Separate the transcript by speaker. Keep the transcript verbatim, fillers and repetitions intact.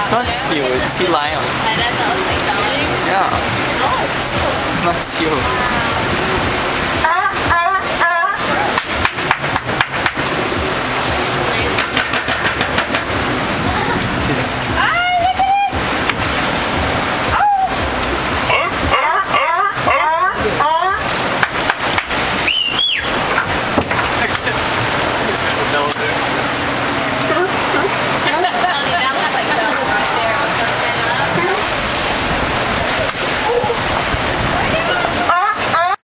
Speaker 1: It's not seal, it's sea lion. Yeah. It's not seal.